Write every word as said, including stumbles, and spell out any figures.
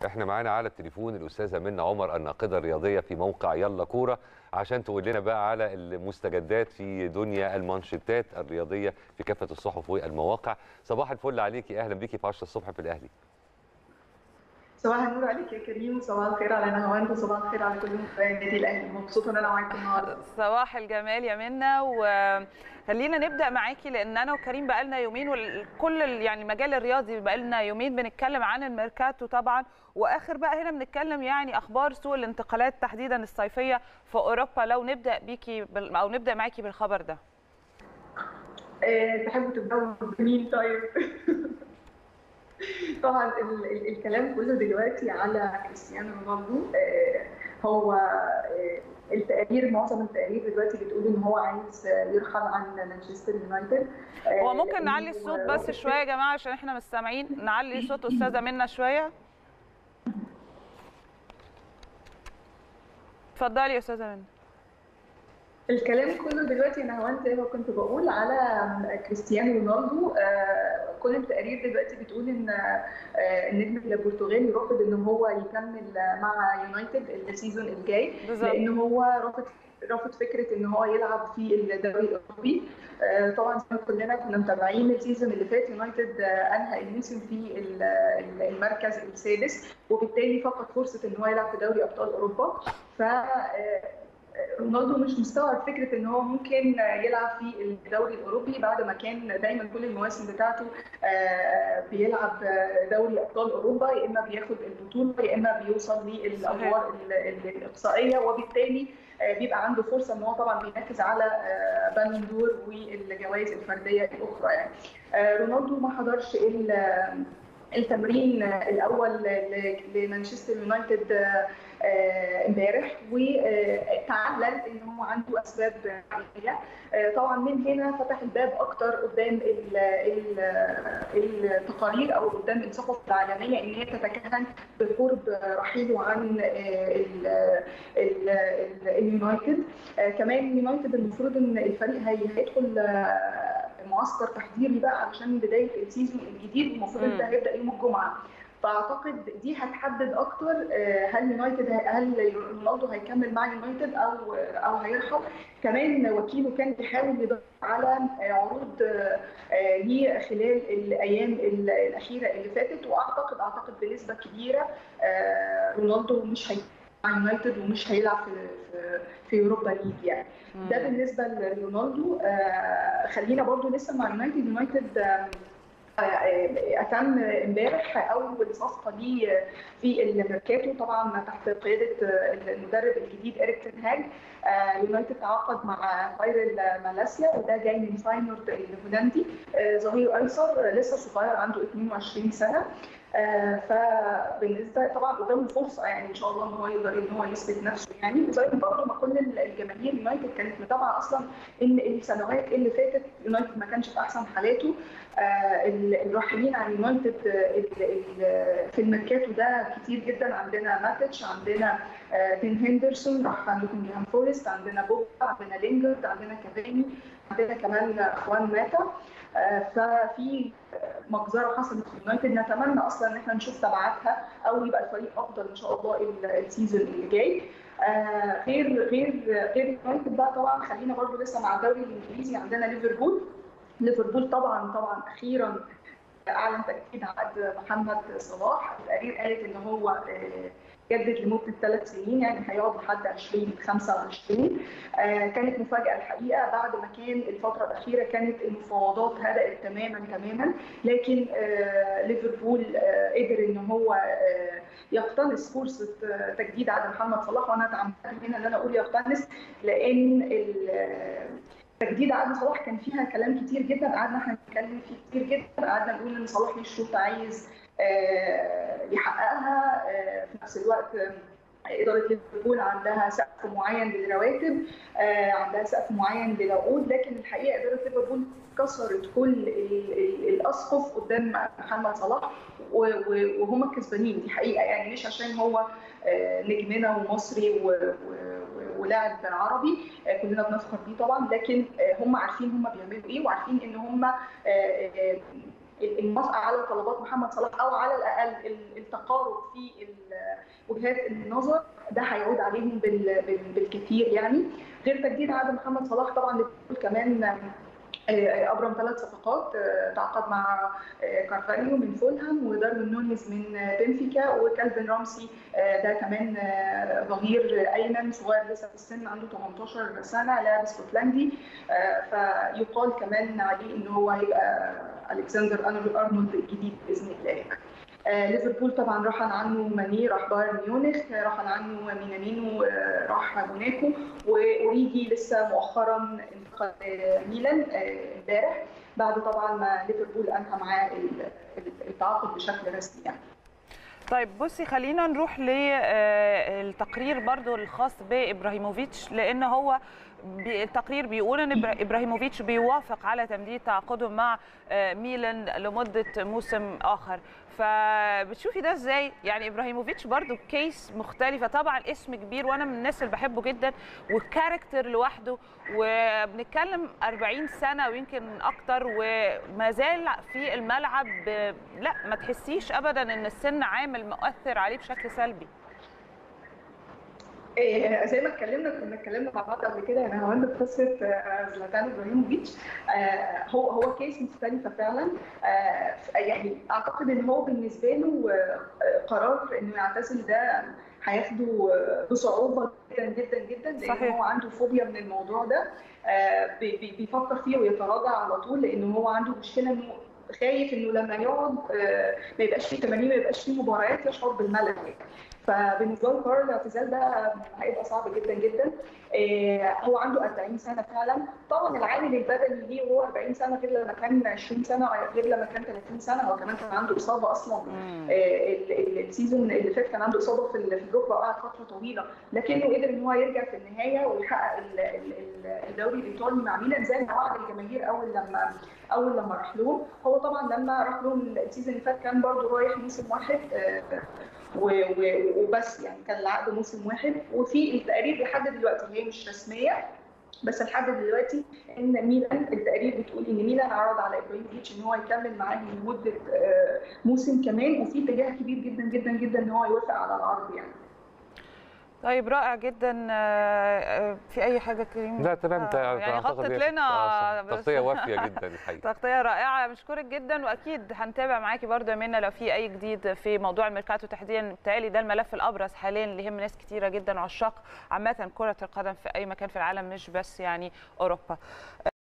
احنا معانا على التليفون الاستاذه منى عمر الناقده الرياضيه في موقع يلا كوره عشان تقول لنا بقى على المستجدات في دنيا المانشيتات الرياضيه في كافه الصحف والمواقع. صباح الفل عليكي، اهلا بيكي في عشرة الصبح في الاهلي. صباح النور عليك يا كريم، وصباح الخير على نهاوند، وصباح الخير على كل متابعي النادي الاهلي. مبسوطه ان انا معاكم النهارده. صباح الجمال يا منى، وخلينا نبدا معاكي لان انا وكريم بقالنا يومين وكل يعني المجال الرياضي بقالنا يومين بنتكلم عن الميركاتو طبعا، واخر بقى هنا بنتكلم يعني اخبار سوق الانتقالات تحديدا الصيفيه في اوروبا. لو نبدا بيكي بال... او نبدا معاكي بالخبر ده. أه تحبوا تبداوا بمين طيب؟ طبعا ال ال الكلام كله دلوقتي على كريستيانو رونالدو. آه هو آه التقارير، معظم التقارير دلوقتي بتقول ان هو عايز يرحل عن مانشستر يونايتد. آه هو ممكن نعلي الصوت بس شويه يا جماعه عشان احنا مش سامعين؟ نعلي صوت استاذه منى شويه. اتفضلي يا استاذه منى. الكلام كله دلوقتي انا هوانت زي ما كنت بقول على كريستيانو رونالدو. آه كل التقارير دلوقتي بتقول ان آه النجم البرتغالي رافض ان هو يكمل مع يونايتد السيزون الجاي، لان هو رافض رافض فكره ان هو يلعب في الدوري الاوروبي. آه طبعا زي ما كلنا كنا متابعين السيزون اللي فات، يونايتد آه انهى الموسم في المركز السادس، وبالتالي فقد فرصه ان هو يلعب في دوري ابطال اوروبا. ف رونالدو مش مستوعب فكره ان هو ممكن يلعب في الدوري الاوروبي بعد ما كان دايما كل المواسم بتاعته بيلعب دوري ابطال اوروبا، يا اما بياخد البطوله يا اما بيوصل للادوار الاقصائيه، وبالتالي بيبقى عنده فرصه ان هو طبعا بينافس على بالون دور والجوائز الفرديه الاخرى. يعني رونالدو ما حضرش التمرين الاول لمانشستر يونايتد امبارح، وتعلل ان هو عنده اسباب عائليه. طبعا من هنا فتح الباب اكتر قدام التقارير او قدام الصحف العالميه ان هي تتكهن بقرب رحيله عن اليونايتد. كمان اليونايتد المفروض ان الفريق هيدخل معسكر تحضيري بقى علشان بدايه السيزون الجديد، المفروض ده هيبدا يوم الجمعه. فاعتقد دي هتحدد اكتر هل يونايتد هل رونالدو هيكمل مع يونايتد او او هيرحل. كمان وكيله كان بيحاول يدور على عروض ليه خلال الايام الاخيره اللي فاتت، واعتقد اعتقد بنسبه كبيره رونالدو مش هي مع يونايتد ومش هيلعب في في, في اوروبا ليج. يعني ده بالنسبه لرونالدو. خلينا برضو لسه مع يونايتد. يونايتد اتم امبارح اول صفقه ليه في الميركاتو، طبعا تحت قياده المدرب الجديد إريك تين هاج. يونايتد تعاقد مع خير مالاسيا، وده جاي من فاينورد الهولندي، ظهير ايسر لسه صغير عنده اثنين وعشرين سنه. آه فبالنسبه طبعا قدامه فرصه يعني ان شاء الله ان هو يقدر ان هو يثبت نفسه يعني. وزي برضه ما كل الجماهير يونايتد كانت متابعه اصلا ان السنوات اللي فاتت يونايتد ما كانش في احسن حالاته. آه الراحلين عن يونايتد في الميركاتو ده كتير جدا. عندنا ماتيتش، عندنا آه دين هندرسون راح نوتنجهام فورست، عندنا بوبا، عندنا لينجارد، عندنا كافاني، عندنا كمان اخوان ماتا. آه ففي مجزره حصلت في يونايتد، نتمنى اصلا ان احنا نشوف تبعاتها او يبقى الفريق افضل ان شاء الله السيزون اللي جاي. آه غير غير غير يونايتد بقى طبعا خلينا برضو لسه مع الدوري الانجليزي. عندنا ليفربول. ليفربول طبعا طبعا اخيرا اعلن تجديد عقد محمد صلاح. التقارير قالت ان هو جدد لمده ثلاث سنين، يعني هيقعد لحد ألفين وخمسة وعشرين. آه كانت مفاجاه الحقيقه بعد ما كان الفتره الاخيره كانت المفاوضات هدأت تماما تماما، لكن آه ليفربول آه قدر ان هو آه يقتنص فرصه آه تجديد عقد محمد صلاح. وانا اتعمدت هنا ان انا اقول يقتنص لان تجديد عقد صلاح كان فيها كلام كتير جدا، قعدنا احنا نتكلم فيه كتير جدا، قعدنا نقول ان صلاح ليه شروط عايز يحققها. في نفس الوقت إدارة ليفربول عندها سقف معين للرواتب، عندها سقف معين للعقود، لكن الحقيقة إدارة ليفربول كسرت كل الأسقف قدام محمد صلاح وهم الكسبانين. دي حقيقة يعني، مش عشان هو نجمنا ومصري ولاعب عربي كلنا بنفخر بيه طبعا، لكن هم عارفين هم بيعملوا ايه، وعارفين ان هم الموافقه على طلبات محمد صلاح او على الاقل التقارب في وجهات النظر، ده هيعود عليهم بالكثير يعني. غير تجديد عقد محمد صلاح طبعا ليفربول كمان ابرم ثلاث صفقات، تعاقد مع كارفاليو من فولهام وداروين نونيز من بنفيكا وكالفين رامسي ده كمان ظهير ايمن صغير لسه في السن عنده ثمانية عشر سنه لاعب اسكتلندي، فيقال كمان عليه ان هو هيبقى الكسندر ارنولد الجديد باذن الله. آه ليفربول طبعا رحل عنه ماني راح بايرن ميونخ، رحل عنه مينامينو آه راح موناكو، واوريجي لسه مؤخرا انتقل آه ميلان امبارح آه بعد طبعا ما ليفربول انهى معاه التعاقد بشكل رسمي يعني. طيب بصي خلينا نروح للتقرير برضو الخاص بإبراهيموفيتش، لان هو التقرير بيقول ان إبراهيموفيتش بيوافق على تمديد تعاقده مع ميلان لمده موسم اخر. فبتشوفي ده ازاي؟ يعني إبراهيموفيتش برضو كيس مختلفه، طبعا اسم كبير وانا من الناس اللي بحبه جدا والكاركتر لوحده، وبنتكلم أربعين سنه ويمكن اكتر وما زال في الملعب. لا ما تحسيش ابدا ان السن عامل مؤثر عليه بشكل سلبي. إيه زي ما اتكلمنا كنا اتكلمنا مع بعض قبل كده انا هوند في قصه زلاتان ابراهيموفيتش، آه هو هو كيس مختلفه فعلا. آه يعني اعتقد ان هو بالنسبه له آه قرار انه يعتزل ده هياخده بصعوبه جدا جدا جدا، لان هو عنده فوبيا من الموضوع ده. آه بيفكر فيه ويتراجع على طول، لان هو عنده مشكله انه خايف انه لما يقعد آه ما يبقاش فيه تمارين، ما يبقاش فيه مباريات، يشعر بالملل. فبالنسبه له قرار الاعتزال ده هيبقى صعب جدا جدا. إيه هو عنده أربعين سنه فعلا، طبعا العامل البدني ليه وهو أربعين سنه غير لما كان عشرين سنه غير لما كان ثلاثين سنه. هو كمان كان عنده اصابه اصلا إيه السيزون اللي فات، كان عنده اصابه في الركبه وقعد فتره طويله، لكنه قدر ان هو يرجع في النهايه ويحقق الدوري الايطالي مع ميلان زي ما وعد الجماهير اول لما اول لما راح لهم. هو طبعا لما راح لهم السيزون اللي فات كان برضه رايح موسم واحد وبس، يعني كان العقد موسم واحد. وفي التقارير لحد دلوقتي هي مش رسميه بس لحد دلوقتي ان ميلان التقارير بتقول ان ميلان عرض على ابراهيموفيتش ان هو يكمل معاه لمده موسم كمان، وفي اتجاه كبير جدا جدا جدا ان هو يوافق على العرض يعني. طيب رائع جدا. في اي حاجه كريم؟ لا تمام. آه يعني غطت لنا تغطيه وافيه جدا الحقيقه. تغطيه رائعه، بشكرك جدا، واكيد هنتابع معاكي برضه يا منى لو في اي جديد في موضوع الميركاتو تحديدا. بالتالي ده الملف الابرز حاليا اللي يهم ناس كثيره جدا وعشاق عامه كره القدم في اي مكان في العالم مش بس يعني اوروبا.